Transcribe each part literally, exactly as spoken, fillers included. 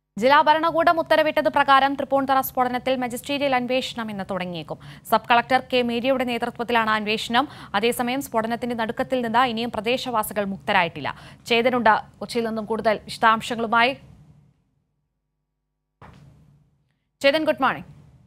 ജില്ലാ ഭരണകൂടം ഉത്തരവിട്ടത് പ്രകാരം തൃപ്പൂണിത്തുറ സ്ഫോടനത്തിൽ മജിസ്ട്രേറിയൽ അന്വേഷണം ഇന്ന് തുടങ്ങിയേക്കും. സബ് കളക്ടർ കെ മേരിയുടെ നേതൃത്വത്തിലാണ് അന്വേഷണം. അതേസമയം സ്ഫോടനത്തിന്റെ നടുക്കത്തിൽ നിന്ന് ഇനിയും പ്രദേശവാസികൾ മുക്തരായിട്ടില്ല. ചേതനുണ്ട് കൊച്ചിയിൽ നിന്നും കൂടുതൽ വിശദാംശങ്ങളുമായി. Chethan, good morning.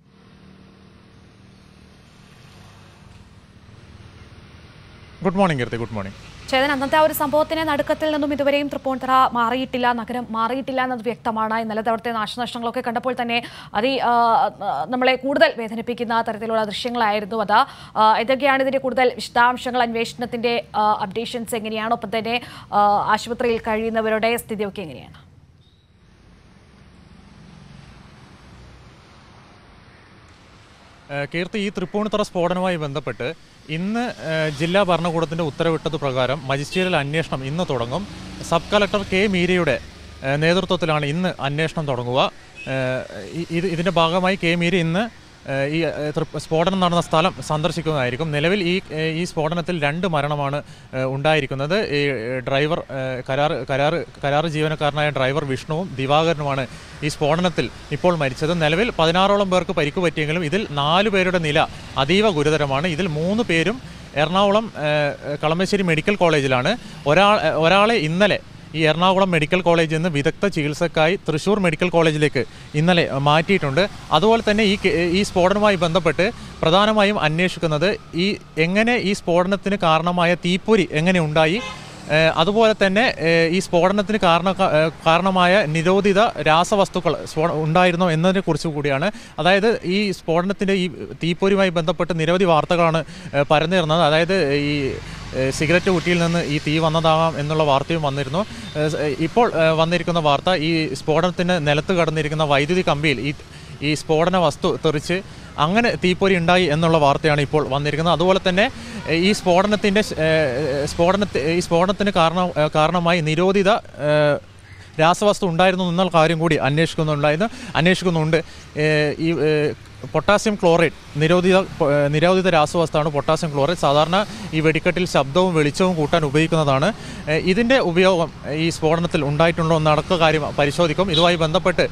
Good morning Keerthi. Good morning. Chethan, അന്നത്തെ ആ ഒരു സംഭവത്തിന്റെ നടുക്കത്തിൽ നിന്നും ഇതുവരെയും തൃപ്പൂണിത്തുറ മാറിയിട്ടില്ല, നഗരം മാറിയിട്ടില്ല എന്നത് വ്യക്തമാണ്. ഇന്നലത്തെ അവിടുത്തെ നാശനഷ്ടങ്ങളൊക്കെ കണ്ടപ്പോൾ തന്നെ അത് നമ്മളെ കൂടുതൽ വേദനിപ്പിക്കുന്ന തരത്തിലുള്ള ദൃശ്യങ്ങളായിരുന്നു അത്. ഇതൊക്കെയാണ് ഇതിന്റെ കൂടുതൽ വിശദാംശങ്ങൾ, അന്വേഷണത്തിന്റെ അപ്ഡേഷൻസ് എങ്ങനെയാണ്, ഒപ്പം തന്നെ ആശുപത്രിയിൽ കഴിയുന്നവരുടെ സ്ഥിതിയൊക്കെ എങ്ങനെയാണ്? കീർത്തി, ഈ തൃപ്പൂണിത്തുറ സ്ഫോടനവുമായി ബന്ധപ്പെട്ട് ഇന്ന് ജില്ലാ ഭരണകൂടത്തിൻ്റെ ഉത്തരവിട്ടത് പ്രകാരം മജിസ്ട്രേറിയൽ അന്വേഷണം ഇന്ന് തുടങ്ങും. സബ് കളക്ടർ കെ മീരയുടെ നേതൃത്വത്തിലാണ് ഇന്ന് അന്വേഷണം തുടങ്ങുക. ഇത് ഇതിൻ്റെ ഭാഗമായി കെ മീര ഇന്ന് ഈ സ്ഫോടനം നടന്ന സ്ഥലം സന്ദർശിക്കുന്നതായിരിക്കും. നിലവിൽ ഈ ഈ സ്ഫോടനത്തിൽ രണ്ട് മരണമാണ് ഉണ്ടായിരിക്കുന്നത്. ഈ ഡ്രൈവർ കരാർ കരാർ കരാർ ജീവനക്കാരനായ ഡ്രൈവർ വിഷ്ണുവും ദിവാകരനുമാണ് ഈ സ്ഫോടനത്തിൽ ഇപ്പോൾ മരിച്ചത്. നിലവിൽ പതിനാറോളം പേർക്ക് പരിക്ക് പറ്റിയെങ്കിലും ഇതിൽ നാല് പേരുടെ നില അതീവ ഗുരുതരമാണ്. ഇതിൽ മൂന്ന് പേരും എറണാകുളം കളമശ്ശേരി മെഡിക്കൽ കോളേജിലാണ്. ഒരാൾ ഒരാളെ ഇന്നലെ ഈ എറണാകുളം മെഡിക്കൽ കോളേജിൽ നിന്ന് വിദഗ്ധ ചികിത്സക്കായി തൃശ്ശൂർ മെഡിക്കൽ കോളേജിലേക്ക് ഇന്നലെ മാറ്റിയിട്ടുണ്ട്. അതുപോലെ തന്നെ ഈ ഈ സ്ഫോടനവുമായി ബന്ധപ്പെട്ട് പ്രധാനമായും അന്വേഷിക്കുന്നത് ഈ എങ്ങനെ ഈ സ്ഫോടനത്തിന് കാരണമായ തീപ്പൊരി എങ്ങനെ ഉണ്ടായി, അതുപോലെ തന്നെ ഈ സ്ഫോടനത്തിന് കാരണ കാരണമായ നിരോധിത രാസവസ്തുക്കൾ ഉണ്ടായിരുന്നോ എന്നതിനെക്കുറിച്ച് കൂടിയാണ്. അതായത് ഈ സ്ഫോടനത്തിൻ്റെ ഈ തീപ്പൊരിയുമായി ബന്ധപ്പെട്ട് നിരവധി വാർത്തകളാണ് പരന്നിരുന്നത്. അതായത് ഈ സിഗരറ്റ് കുറ്റിയിൽ നിന്ന് ഈ തീ വന്നതാകാം എന്നുള്ള വാർത്തയും വന്നിരുന്നു. ഇപ്പോൾ വന്നിരിക്കുന്ന വാർത്ത ഈ സ്ഫോടനത്തിന് നിലത്ത് കടന്നിരിക്കുന്ന വൈദ്യുതി കമ്പിയിൽ ഈ ഈ സ്ഫോടന വസ്തു തെറിച്ച് അങ്ങനെ തീപ്പൊരി ഉണ്ടായി എന്നുള്ള വാർത്തയാണ് ഇപ്പോൾ വന്നിരിക്കുന്നത്. അതുപോലെ തന്നെ ഈ സ്ഫോടനത്തിൻ്റെ സ്ഫോടനത്തി ഈ സ്ഫോടനത്തിന് കാരണം കാരണമായി നിരോധിത രാസവസ്തു ഉണ്ടായിരുന്നു എന്നുള്ള കാര്യം കൂടി അന്വേഷിക്കുന്നുണ്ടായിരുന്നു അന്വേഷിക്കുന്നുണ്ട് ഈ പൊട്ടാസ്യം ക്ലോറൈഡ് നിരോധിത നിരോധിത രാസവസ്തുവാണ് പൊട്ടാസ്യം ക്ലോറൈഡ്. സാധാരണ ഈ വെടിക്കെട്ടിൽ ശബ്ദവും വെളിച്ചവും കൂട്ടാൻ ഉപയോഗിക്കുന്നതാണ്. ഇതിൻ്റെ ഉപയോഗം ഈ സ്ഫോടനത്തിൽ ഉണ്ടായിട്ടുണ്ടോ എന്നടക്ക കാര്യം പരിശോധിക്കും. ഇതുമായി ബന്ധപ്പെട്ട്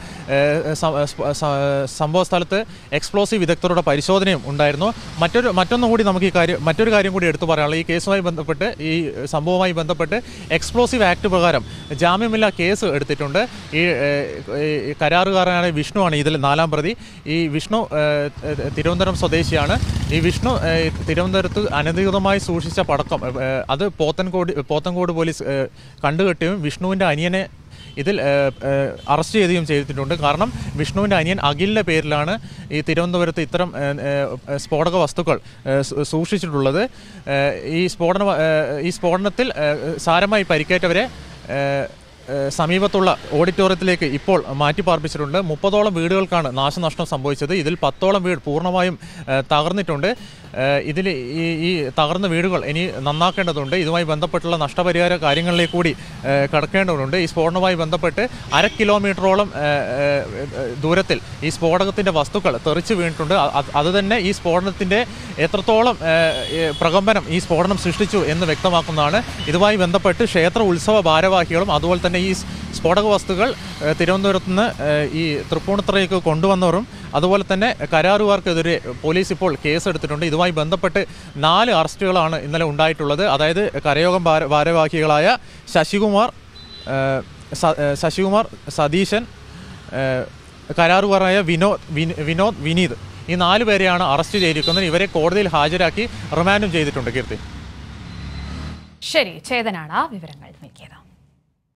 സംഭവ സ്ഥലത്ത് എക്സ്പ്ലോസീവ് വിദഗ്ധരുടെ പരിശോധനയും ഉണ്ടായിരുന്നു. മറ്റൊരു മറ്റൊന്നും കൂടി നമുക്ക് ഈ കാര്യം മറ്റൊരു കാര്യം കൂടി എടുത്തു പറയാനുള്ളത്, ഈ കേസുമായി ബന്ധപ്പെട്ട് ഈ സംഭവവുമായി ബന്ധപ്പെട്ട് എക്സ്പ്ലോസീവ് ആക്ട് പ്രകാരം ജാമ്യമില്ലാ കേസ് എടുത്തിട്ടുണ്ട്. ഈ കരാറുകാരനായ വിഷ്ണുവാണ് ഇതിൽ നാലാം പ്രതി. ഈ വിഷ്ണു തിരുവനന്തപുരം സ്വദേശിയാണ്. ഈ വിഷ്ണു തിരുവനന്തപുരത്ത് അനധികൃതമായി സൂക്ഷിച്ച പടക്കം അത് പോത്തൻകോട് പോത്തൻകോട് പോലീസ് കണ്ടുകെട്ടുകയും വിഷ്ണുവിൻ്റെ അനിയനെ ഇതിൽ അറസ്റ്റ് ചെയ്യുകയും ചെയ്തിട്ടുണ്ട്. കാരണം വിഷ്ണുവിൻ്റെ അനിയൻ അഖിലിൻ്റെ പേരിലാണ് ഈ തിരുവനന്തപുരത്ത് ഇത്തരം സ്ഫോടക വസ്തുക്കൾ സൂക്ഷിച്ചിട്ടുള്ളത്. ഈ സ്ഫോടന ഈ സ്ഫോടനത്തിൽ സാരമായി പരിക്കേറ്റവരെ സമീപത്തുള്ള ഓഡിറ്റോറിയത്തിലേക്ക് ഇപ്പോൾ മാറ്റിപ്പാർപ്പിച്ചിട്ടുണ്ട്. മുപ്പതോളം വീടുകൾക്കാണ് നാശനഷ്ടം സംഭവിച്ചത്. ഇതിൽ പത്തോളം വീട് പൂർണ്ണമായും തകർന്നിട്ടുണ്ട്. ഇതിൽ ഈ ഈ തകർന്ന വീടുകൾ ഇനി നന്നാക്കേണ്ടതുണ്ട്. ഇതുമായി ബന്ധപ്പെട്ടുള്ള നഷ്ടപരിഹാര കാര്യങ്ങളിലേക്ക് കൂടി കടക്കേണ്ടതുണ്ട്. ഈ സ്ഫോടനവുമായി ബന്ധപ്പെട്ട് അര കിലോമീറ്ററോളം ദൂരത്തിൽ ഈ സ്ഫോടകത്തിൻ്റെ വസ്തുക്കൾ തെറിച്ച് വീണിട്ടുണ്ട്. അതുതന്നെ ഈ സ്ഫോടനത്തിൻ്റെ എത്രത്തോളം പ്രകമ്പനം ഈ സ്ഫോടനം സൃഷ്ടിച്ചു എന്ന് വ്യക്തമാക്കുന്നതാണ്. ഇതുമായി ബന്ധപ്പെട്ട് ക്ഷേത്ര ഉത്സവ ഭാരവാഹികളും അതുപോലെ തന്നെ ഈ സ്ഫോടക വസ്തുക്കൾ തിരുവനന്തപുരത്ത് നിന്ന് ഈ തൃപ്പൂണിത്തുറയ്ക്ക് കൊണ്ടുവന്നവരും അതുപോലെ തന്നെ കരാറുകാർക്കെതിരെ പോലീസ് ഇപ്പോൾ കേസെടുത്തിട്ടുണ്ട്. ഇതുമായി ബന്ധപ്പെട്ട് നാല് അറസ്റ്റുകളാണ് ഇന്നലെ ഉണ്ടായിട്ടുള്ളത്. അതായത് കരയോഗം ഭാരവാഹികളായ ശശികുമാർ ശശികുമാർ സതീശൻ, കരാറുകാരായ വിനോദ് വിനോദ് വിനീത്, ഈ നാല് പേരെയാണ് അറസ്റ്റ് ചെയ്തിരിക്കുന്നത്. ഇവരെ കോടതിയിൽ ഹാജരാക്കി റിമാൻഡും ചെയ്തിട്ടുണ്ട്. കീർത്തി, ശരി, ചേതനാണ് വിവരങ്ങൾ നൽകിയത്.